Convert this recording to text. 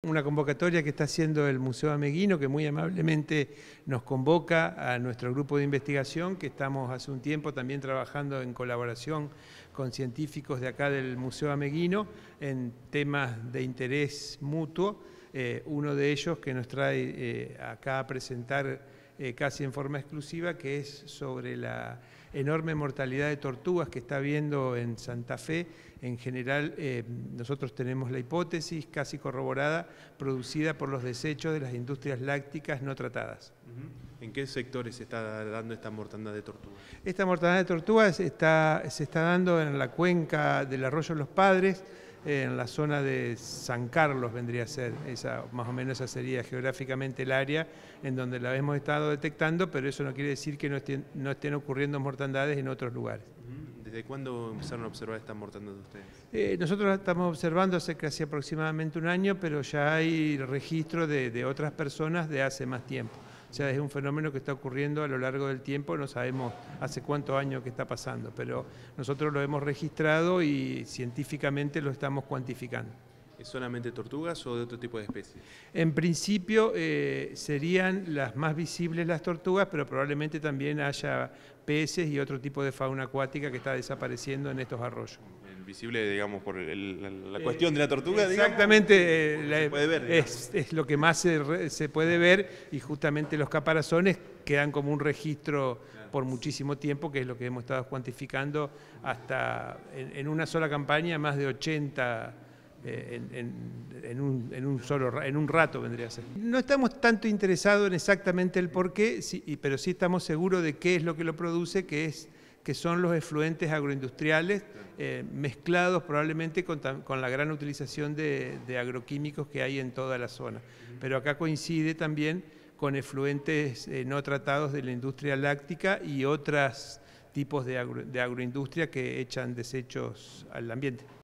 una convocatoria que está haciendo el Museo Ameguino, que muy amablemente nos convoca a nuestro grupo de investigación, que estamos hace un tiempo también trabajando en colaboración con científicos de acá del Museo Ameguino en temas de interés mutuo. Uno de ellos que nos trae acá a presentar casi en forma exclusiva, que es sobre la enorme mortalidad de tortugas que está habiendo en Santa Fe. En general, nosotros tenemos la hipótesis casi corroborada, producida por los desechos de las industrias lácticas no tratadas. ¿En qué sectores se está dando esta mortandad de tortugas? Esta mortandad de tortugas se está dando en la cuenca del arroyo Los Padres, en la zona de San Carlos vendría a ser, más o menos esa sería geográficamente el área en donde la hemos estado detectando, pero eso no quiere decir que no estén ocurriendo mortandades en otros lugares. ¿Desde cuándo empezaron a observar esta mortandad de ustedes? Nosotros la estamos observando hace casi aproximadamente un año, pero ya hay registro de otras personas de hace más tiempo. O sea, es un fenómeno que está ocurriendo a lo largo del tiempo, no sabemos hace cuántos años que está pasando, pero nosotros lo hemos registrado y científicamente lo estamos cuantificando. ¿Es solamente tortugas o de otro tipo de especies? En principio serían las más visibles las tortugas, pero probablemente también haya peces y otro tipo de fauna acuática que está desapareciendo en estos arroyos. Visible, digamos, por la cuestión de la tortuga, exactamente, se puede ver, es lo que más se puede ver, y justamente los caparazones quedan como un registro por muchísimo tiempo, que es lo que hemos estado cuantificando hasta en una sola campaña, más de 80 en un rato vendría a ser. No estamos tanto interesados en exactamente el porqué, pero sí estamos seguros de qué es lo que lo produce, que son los efluentes agroindustriales mezclados probablemente con la gran utilización de agroquímicos que hay en toda la zona. Pero acá coincide también con efluentes no tratados de la industria láctica y otros tipos de agroindustria que echan desechos al ambiente.